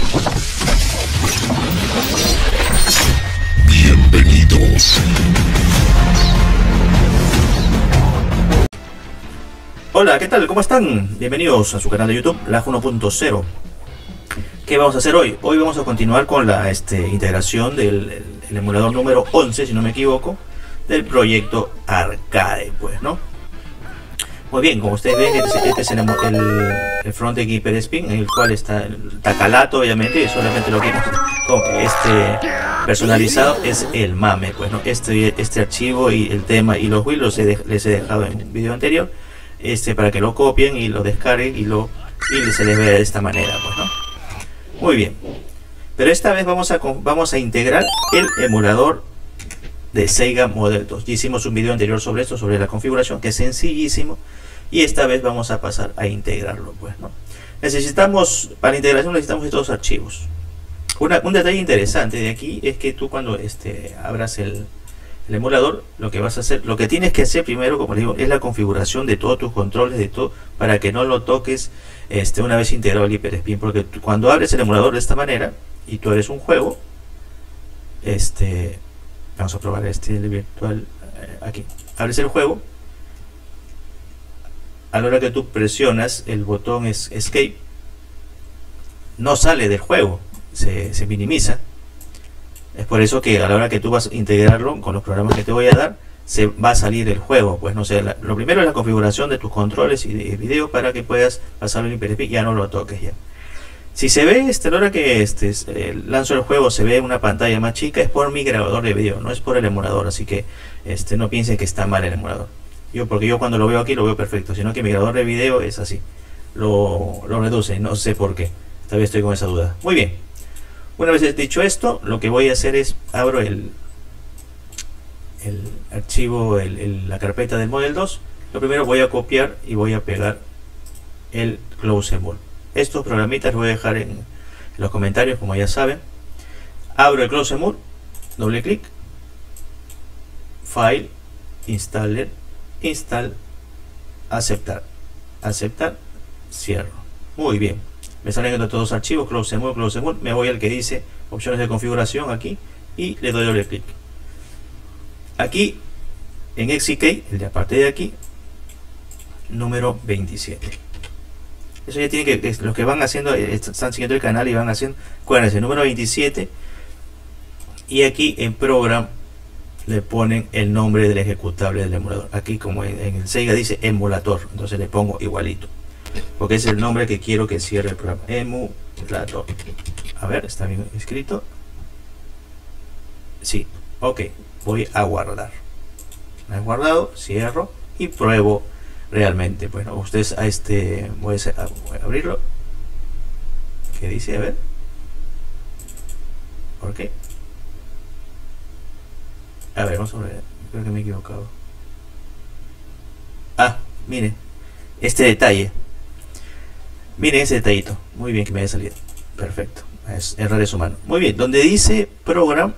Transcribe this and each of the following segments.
Bienvenidos. Hola, ¿qué tal? ¿Cómo están? Bienvenidos a su canal de YouTube, Lag 1.0. ¿Qué vamos a hacer hoy? Hoy vamos a continuar con la integración del emulador número 11, si no me equivoco, del proyecto Arcade, pues, ¿no? Muy bien, como ustedes ven, este es el Frontend Hyperspin, en el cual está el tacalato, obviamente, y solamente lo que personalizado es el mame, pues, ¿no? Este archivo y el tema y los wheels les he dejado en un video anterior, para que lo copien y lo descarguen y se les vea de esta manera, pues, ¿no? Muy bien, pero esta vez vamos a integrar el emulador de Sega Model 2. Ya hicimos un video anterior sobre esto, sobre la configuración, que es sencillísimo, y esta vez vamos a pasar a integrarlo, pues, ¿no? Para la integración necesitamos estos archivos. Un detalle interesante de aquí es que tú, cuando abras el emulador, lo que tienes que hacer primero, como les digo, es la configuración de todos tus controles, de todo, para que no lo toques una vez integrado el Hyperspin, porque cuando abres el emulador de esta manera y tú abres un juego, vamos a probar el virtual aquí. Abres el juego, a la hora que tú presionas el botón Escape, no sale del juego, se minimiza. Es por eso que a la hora que tú vas a integrarlo con los programas que te voy a dar, se va a salir el juego, pues, no sé. Lo primero es la configuración de tus controles y de video para que puedas pasarlo en Hyperspin, ya no lo toques ya. Si se ve, a la hora que lanzo el juego, se ve una pantalla más chica, es por mi grabador de video, no es por el emulador, así que no piensen que está mal el emulador. Porque yo cuando lo veo aquí lo veo perfecto, sino que mi grabador de video es así, lo reduce, no sé por qué, todavía estoy con esa duda. Muy bien, una vez dicho esto, lo que voy a hacer es, abro el archivo, la carpeta del Model 2. Lo primero voy a copiar y voy a pegar el Close Emul. Estos programitas los voy a dejar en los comentarios, como ya saben. Abro el Close Emul, doble clic, File, Installer, Install, aceptar, cierro. Muy bien, me salen todos los archivos, Close Emul, me voy al que dice opciones de configuración aquí y le doy doble clic. Aquí en XCK, el de aparte de aquí, número 27. Eso ya tiene que, los que van haciendo, están siguiendo el canal y van haciendo, acuérdense, número 27. Y aquí en Program le ponen el nombre del ejecutable del emulador. Aquí, como en el Sega dice emulator, entonces le pongo igualito, porque es el nombre que quiero que cierre el programa. Emulator. A ver, está bien escrito. Sí, ok. Voy a guardar. Me he guardado, cierro y pruebo realmente. Bueno, ustedes voy a abrirlo. ¿Qué dice? A ver. ¿Por qué? A ver, vamos a ver. Creo que me he equivocado. Ah, miren. Este detalle. Miren ese detallito. Muy bien que me haya salido. Perfecto. Es errores humanos. Muy bien. Donde dice Program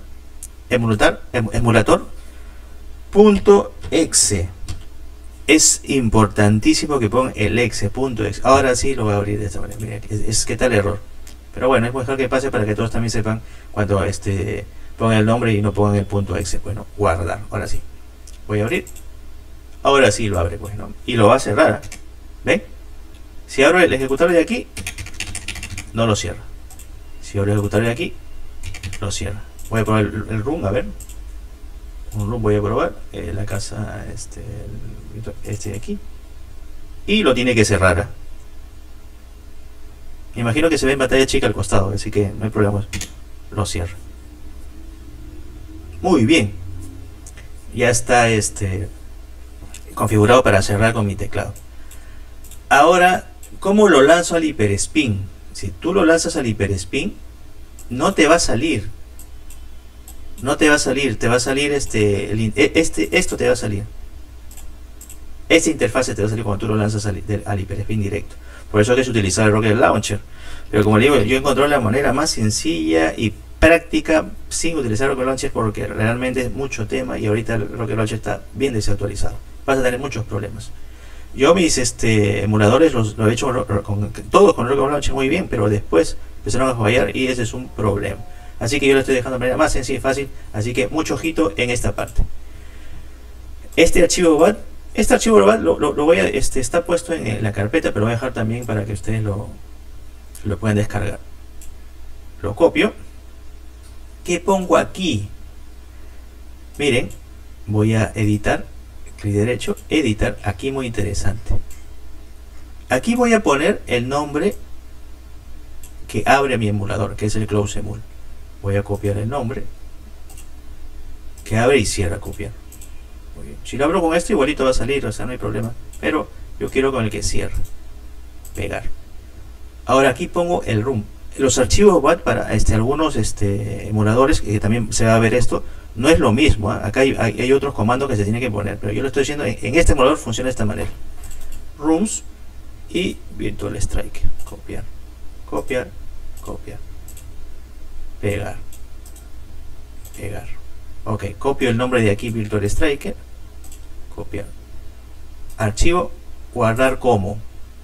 emulator.exe, es importantísimo que pongan el exe.exe. Ahora sí lo voy a abrir de esta manera. Mira, es que tal error, pero bueno, es mejor que pase para que todos también sepan cuando pongan el nombre y no pongan el .exe. Bueno, guardar. Ahora sí voy a abrir. Ahora sí lo abre, pues, ¿no? Y lo va a cerrar. ¿Ven? Si abro el ejecutable de aquí, no lo cierra. Si abro el ejecutable de aquí, lo cierra. Voy a probar el room, a ver. Un room voy a probar. La casa, de aquí. Y lo tiene que cerrar. Me imagino que se ve en pantalla chica al costado, así que no hay problema. Lo cierro. Muy bien. Ya está configurado para cerrar con mi teclado. Ahora, ¿cómo lo lanzo al Hyperspin? Si tú lo lanzas al Hyperspin, no te va a salir. No te va a salir, te va a salir esto te va a salir. Esta interfase te va a salir cuando tú lo lanzas al Hyperspin directo. Por eso hay que utilizar el Rocket Launcher. Pero como le digo, yo encontré la manera más sencilla y práctica sin utilizar Rocket Launcher, porque realmente es mucho tema y ahorita el Rocket Launcher está bien desactualizado. Vas a tener muchos problemas. Yo mis emuladores los he hecho todos con Rocket Launcher muy bien, pero después empezaron a fallar y ese es un problema. Así que yo lo estoy dejando de manera más sencilla y fácil, así que mucho ojito en esta parte. Este archivo BAT, lo voy a, está puesto en la carpeta, pero lo voy a dejar también para que ustedes lo puedan descargar. Lo copio. ¿Qué pongo aquí? Miren, voy a editar, clic derecho, editar, aquí muy interesante. Aquí voy a poner el nombre que abre mi emulador, que es el CloseEmul. Voy a copiar el nombre que abre y cierra, copiar. Muy bien. Si lo abro con esto, igualito va a salir, o sea, no hay problema. Pero yo quiero con el que cierra. Pegar. Ahora aquí pongo el ROM. Los archivos BAT para algunos emuladores, que también se va a ver esto, no es lo mismo. Acá hay otros comandos que se tienen que poner, pero yo lo estoy diciendo, en este emulador funciona de esta manera. Rooms y Virtual Strike. Copiar, copiar, copiar. Pegar, pegar. Ok, copio el nombre de aquí, Virtual Striker. Copiar. Archivo, guardar como.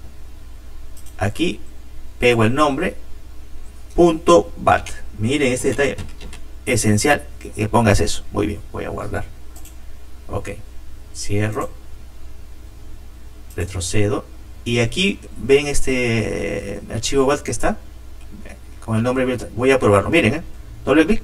Aquí pego el nombre. .bat. Miren este detalle. Esencial que pongas eso. Muy bien, voy a guardar. Ok, cierro. Retrocedo. Y aquí ven este archivo BAT que está con el nombre virtual. Voy a probarlo. Miren, doble clic.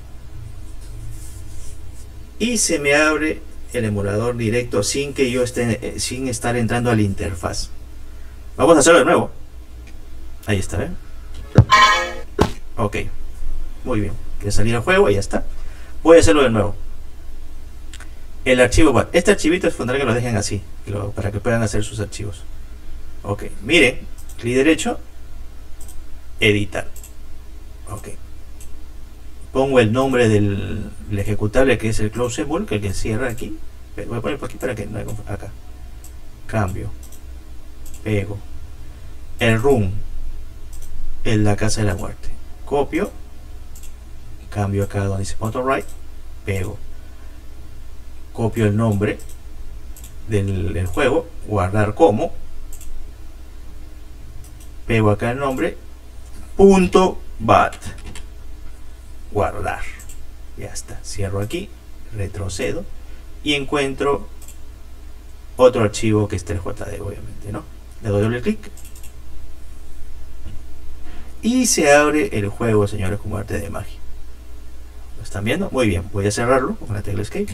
Y se me abre el emulador directo sin que yo esté, sin estar entrando a la interfaz. Vamos a hacerlo de nuevo. Ahí está, ¿ven? Ok, muy bien. Quiere salir al juego y ya está. Voy a hacerlo de nuevo. El archivo BAT. Este archivito es fundamental que lo dejen así, para que puedan hacer sus archivos. Ok, miren, clic derecho, editar. Ok. Pongo el nombre del ejecutable, que es el CloseEmul, que es el que cierra aquí. Voy a poner por aquí para que no haya acá. Cambio. Pego. El room. En la casa de la muerte. Copio. Cambio acá donde dice Auto-Write. Pego. Copio el nombre del juego. Guardar como. Pego acá el nombre. .bat. Guardar. Ya está. Cierro aquí. Retrocedo. Y encuentro otro archivo que está el JD, obviamente, ¿no? Le doy doble clic. Y se abre el juego, señores, como arte de magia. ¿Lo están viendo? Muy bien. Voy a cerrarlo con la tecla Escape.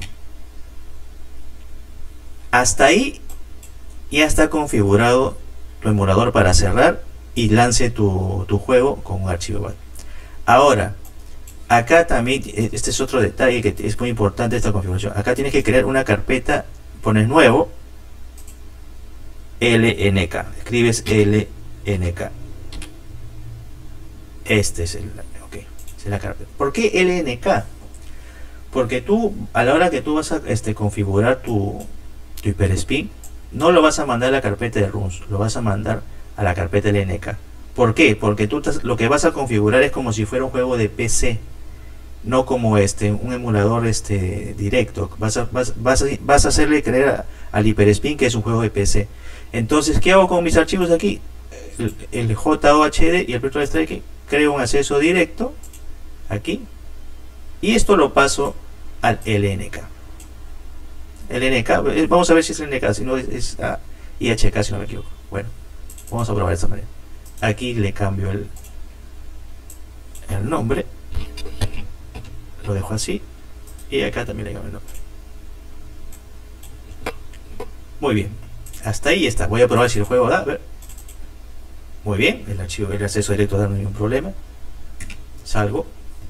Hasta ahí ya está configurado tu emulador para cerrar y lance tu juego con un archivo BAT. Ahora, acá también, este es otro detalle que es muy importante esta configuración. Acá tienes que crear una carpeta, pones nuevo, LNK, escribes LNK. Este es es la carpeta. ¿Por qué LNK? Porque tú, a la hora que tú vas a configurar tu HyperSpin, no lo vas a mandar a la carpeta de ROMs, lo vas a mandar a la carpeta LNK. ¿Por qué? Porque tú lo que vas a configurar es como si fuera un juego de PC, no como un emulador directo. Vas a hacerle creer al HyperSpin que es un juego de PC. Entonces, ¿qué hago con mis archivos aquí? El JOHD y el Virtual Strike, creo un acceso directo aquí y esto lo paso al LNK. LNK, vamos a ver si es LNK, si no es IHK, si no me equivoco. Bueno, vamos a probar de esta manera. Aquí le cambio el nombre, lo dejo así y acá también le cambio el nombre. Muy bien, hasta ahí está. Voy a probar si el juego da, a ver. Muy bien, el archivo, el acceso directo da, no hay ningún problema. Salgo.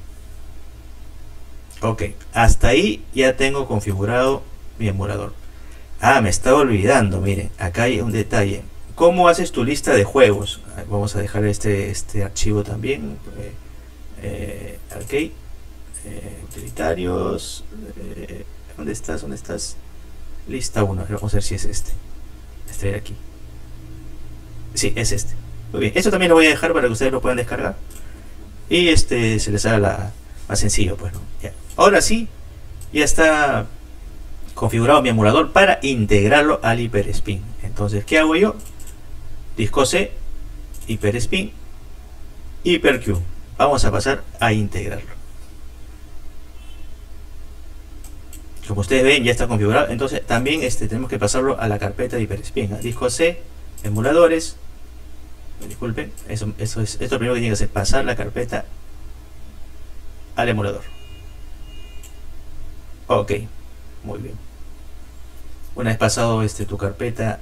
Ok, hasta ahí ya tengo configurado mi emulador. Me estaba olvidando, miren, acá hay un detalle. ¿Cómo haces tu lista de juegos? Vamos a dejar este archivo también. Arcade, utilitarios. ¿Dónde estás? ¿Dónde estás? Lista 1. Vamos a ver si es este. Este de aquí. Sí, es este. Muy bien, esto también lo voy a dejar para que ustedes lo puedan descargar y se les haga más sencillo, pues, ¿no? Ya. Ahora sí, ya está configurado mi emulador para integrarlo al HyperSpin. Entonces, ¿qué hago yo? Disco C, HyperSpin, HyperQ. Vamos a pasar a integrarlo. Como ustedes ven, ya está configurado. Entonces también tenemos que pasarlo a la carpeta de HyperSpin. Disco C, emuladores. Disculpen, eso es esto primero que tiene que hacer, pasar la carpeta al emulador. Ok, muy bien. Una vez pasado tu carpeta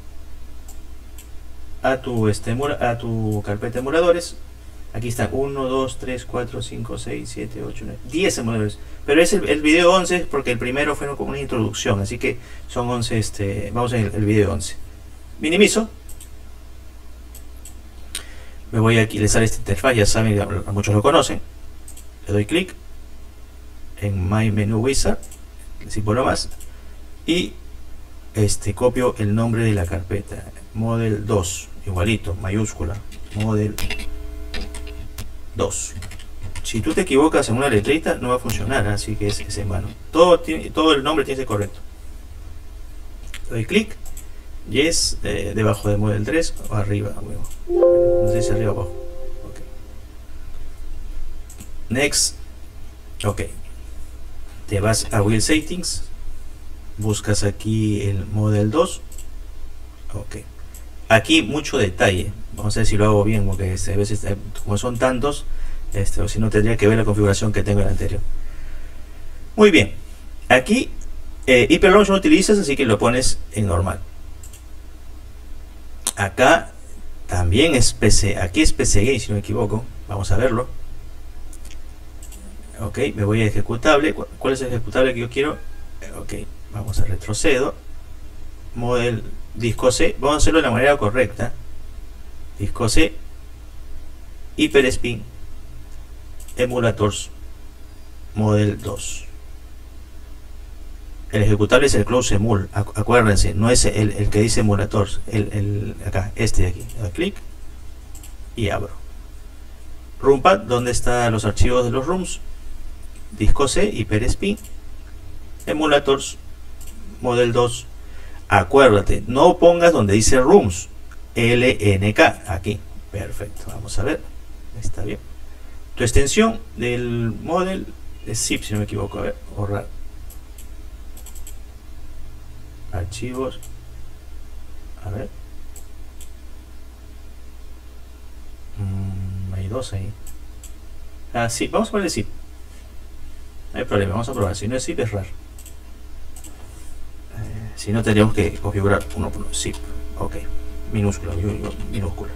a tu carpeta de emuladores, aquí están 1, 2, 3, 4, 5, 6, 7, 8, 9, 10 emuladores. Pero es el video 11 porque el primero fue como una introducción, así que son 11, vamos en el video 11. Minimizo. Me voy aquí, les sale esta interfaz, ya saben, muchos lo conocen. Le doy clic en My Menu Wizard, el símbolo más, y copio el nombre de la carpeta, Model 2, igualito, mayúscula, Model 2. Si tú te equivocas en una letrita no va a funcionar, así que es en vano. Todo el nombre tiene que ser correcto. Le doy clic, yes, debajo de Model 3 o arriba, no sé si arriba o abajo. Okay. Next. Ok, te vas a Wheel Settings, buscas aquí el Model 2. Ok, aquí mucho detalle, vamos a ver si lo hago bien, porque a veces como son tantos, o si no tendría que ver la configuración que tengo en el anterior. Muy bien, aquí Hyper Launch no utilizas, así que lo pones en normal. Acá también es PC, aquí es PC Game si no me equivoco, vamos a verlo. Ok, me voy a ejecutable. ¿Cuál es el ejecutable que yo quiero? Ok, vamos a retrocedo. Model disco C. Vamos a hacerlo de la manera correcta. Disco C. HyperSpin. Emulators. Model 2. El ejecutable es el Close Emul. Acuérdense, no es el que dice emulators. Acá, de aquí. Le doy clic y abro. Rumpad, ¿dónde están los archivos de los rooms? Disco C, HyperSpin, emulators, Model 2. Acuérdate, no pongas donde dice rooms, LNK, aquí. Perfecto, vamos a ver. Está bien. Tu extensión del model es zip, si no me equivoco. A ver, borrar. Archivos. A ver. Hay dos ahí. Ah, sí, vamos a poner zip. No hay problema, vamos a probar. Si no es zip, es RAR. Si no, tendríamos que configurar uno por uno. Zip. Ok. Minúscula, minúscula.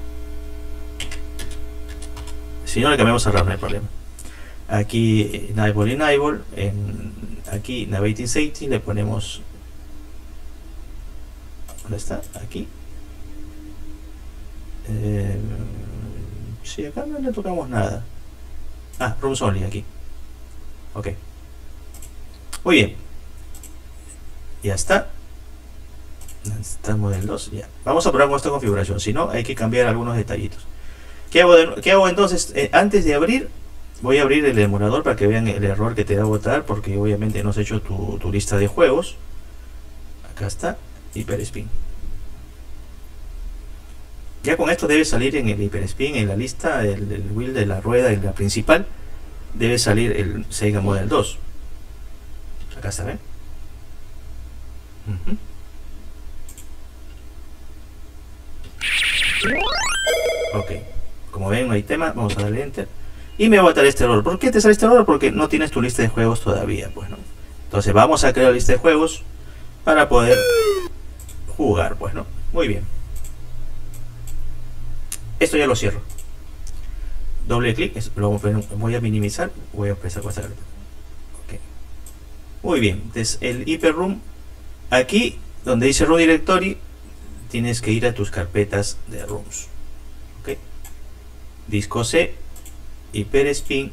Si no, le cambiamos a RAR, no hay problema. Aquí, Enable, Enable. Aquí, Navigating Setting, le ponemos. ¿Dónde está? Aquí. Sí, acá no le tocamos nada. Ah, Rooms Only, aquí. Ok. Muy bien. Ya está. Está el Model 2. Ya. Vamos a probar con esta configuración. Si no, hay que cambiar algunos detallitos. ¿Qué hago entonces? Antes de abrir, voy a abrir el emulador para que vean el error que te da a botar, porque obviamente no has hecho tu lista de juegos. Acá está. HyperSpin. Ya con esto debe salir en el HyperSpin, en la lista del wheel de la rueda, en la principal, debe salir el Sega Model 2. Acá está, ¿ven? Ok, como ven no hay tema, vamos a darle enter y me va a botar este error. ¿Por qué te sale este error? Porque no tienes tu lista de juegos todavía, pues, ¿no? Entonces vamos a crear la lista de juegos para poder jugar, pues, ¿no? Muy bien. Esto ya lo cierro. Doble clic, voy a minimizar, voy a empezar con esta carpeta. Okay. Muy bien, entonces el Hyper Room, aquí donde dice Room Directory, tienes que ir a tus carpetas de rooms. Okay. Disco C, HyperSpin,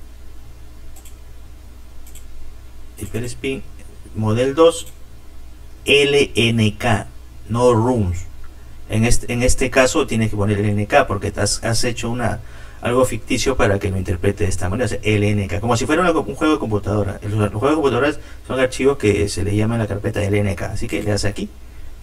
Model 2, LNK, no rooms. En este caso tienes que poner LNK porque has hecho algo ficticio para que lo interprete de esta manera. O sea, LNK, como si fuera un juego de computadora. Los juegos de computadoras son archivos que se le llama en la carpeta LNK. Así que le das aquí,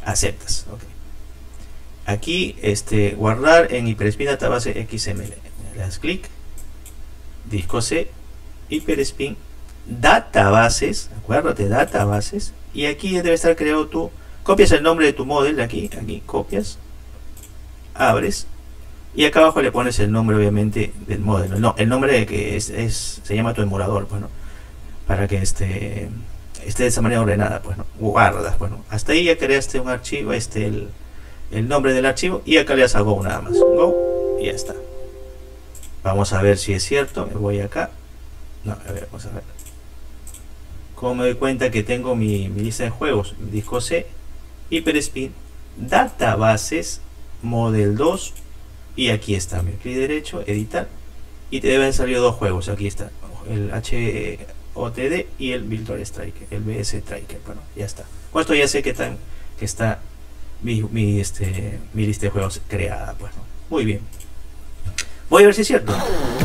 aceptas. Okay. Aquí guardar en HyperSpin database XML. le das clic, disco C, Hyperspin, databases, acuérdate, databases, y aquí debe estar creado tu, copias el nombre de tu model, aquí copias, abres, y acá abajo le pones el nombre obviamente del modelo, no, el nombre de que se llama tu emulador, bueno, para que esté de esa manera ordenada, pues, ¿no? Guardas, bueno, hasta ahí ya creaste un archivo, el nombre del archivo, y acá le das a Go nada más, Go, y ya está. Vamos a ver si es cierto, me voy acá, no, a ver, vamos a ver. Como me doy cuenta que tengo mi lista de juegos, disco C, Hyperspin, databases, Model 2, y aquí está, mi clic derecho, editar, y te deben salir dos juegos, aquí está, el HOTD y el Virtual Striker, el BS Striker, bueno, ya está. Con esto ya sé que está mi lista de juegos creada, pues, ¿no? Muy bien. Voy a ver si es cierto.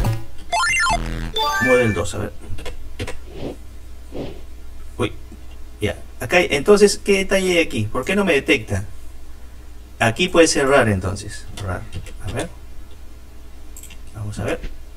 Model 2, a ver. Uy, ya. Acá, entonces, ¿qué detalle hay aquí? ¿Por qué no me detecta? Aquí puede ser RAR, entonces. RAR. A ver. Vamos a ver.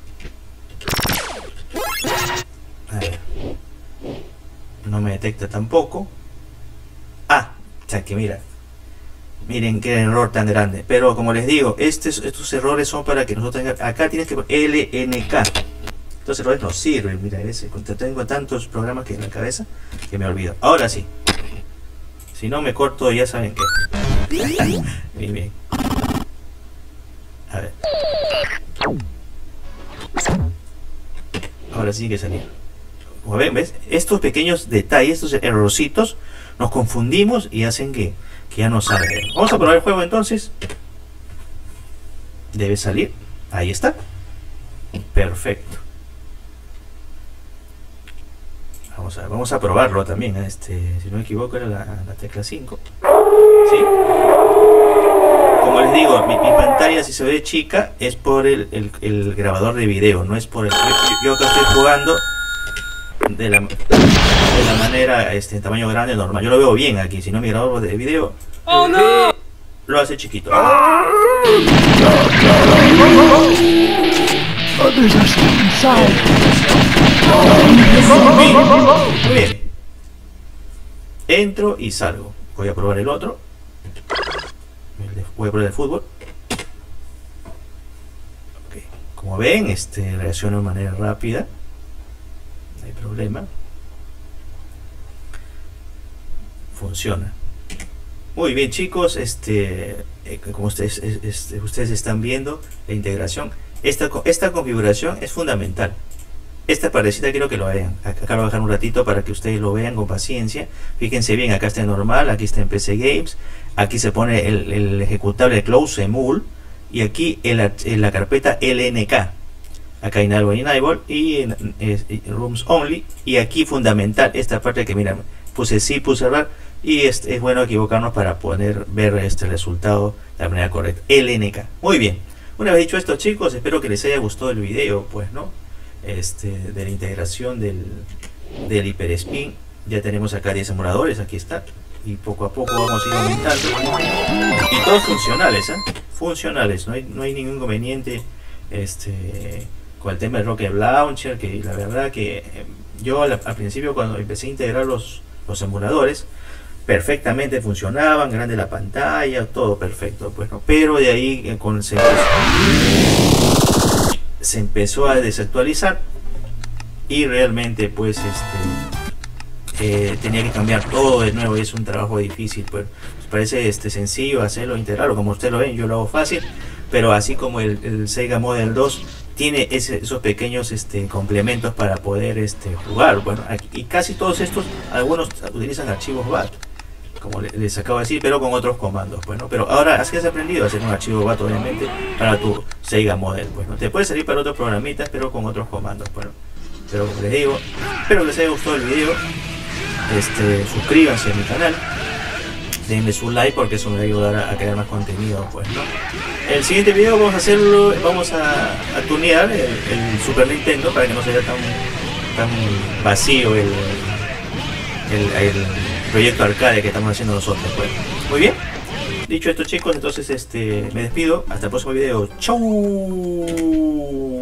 A ver. No me detecta tampoco. Ah, o sea que mira. Miren qué error tan grande. Pero como les digo, estos errores son para que nosotros tengamos. Acá tienes que poner LNK. Estos errores no sirven. Mira, tengo tantos programas que en la cabeza que me olvido. Ahora sí. Si no me corto, ya saben que. Bien, bien. A ver. Ahora sí que salir. Como ven, ¿ves? Estos pequeños detalles, estos errorcitos, nos confundimos y hacen que ya no salga. Vamos a probar el juego entonces. Debe salir. Ahí está. Perfecto. Vamos a probarlo también. Si no me equivoco era la tecla 5. ¿Sí? Como les digo, mi pantalla, si se ve chica, es por el grabador de video, no es por el... Yo que estoy jugando de la manera en tamaño grande normal. Yo lo veo bien aquí, si no mi grabador de video lo hace chiquito. Muy bien. Entro y salgo. Voy a probar el otro. Voy a probar el fútbol. Okay. Como ven, reacciona de manera rápida. No hay problema. Funciona. Muy bien, chicos. Como ustedes están viendo, la integración. Esta configuración es fundamental. Esta parecida quiero que lo vean. Acá lo voy a dejar un ratito para que ustedes lo vean con paciencia. Fíjense bien, acá está en normal, aquí está en PC Games. Aquí se pone el ejecutable Close Emul. Y aquí en la carpeta LNK. Acá Enable y en Rooms Only. Y aquí fundamental, esta parte que miren, puse sí, puse RAR. Y es bueno equivocarnos para poder ver este resultado de la manera correcta. LNK. Muy bien. Una vez dicho esto, chicos, espero que les haya gustado el video, pues, ¿no? De la integración del Hyperspin. Ya tenemos acá 10 emuladores, aquí está. Y poco a poco vamos a ir aumentando. Y todos funcionales, ¿eh? Funcionales, no hay ningún inconveniente con el tema del Rocket Launcher, que la verdad que yo al principio cuando empecé a integrar los emuladores, perfectamente funcionaban, grande la pantalla, todo perfecto, pues, ¿no? Pero de ahí se empezó a desactualizar y realmente pues tenía que cambiar todo de nuevo y es un trabajo difícil, pues parece sencillo hacerlo, integrarlo, como ustedes lo ven, yo lo hago fácil, pero así como el Sega Model 2 tiene esos pequeños complementos para poder jugar, bueno, y casi todos estos, algunos utilizan archivos BAT, como les acabo de decir, pero con otros comandos, bueno, pero ahora así has aprendido a hacer un archivo BAT obviamente para tu Sega Model, pues, ¿no? Te puede salir para otros programitas, pero con otros comandos, bueno, pero como les digo, espero que les haya gustado el video, suscríbanse a mi canal, denle su like porque eso me va a ayudar a crear más contenido, pues, ¿no? El siguiente video vamos a tunear el Super Nintendo para que no sea tan vacío el proyecto arcade que estamos haciendo nosotros, pues. Muy bien, dicho esto, chicos, entonces me despido, hasta el próximo video, chau.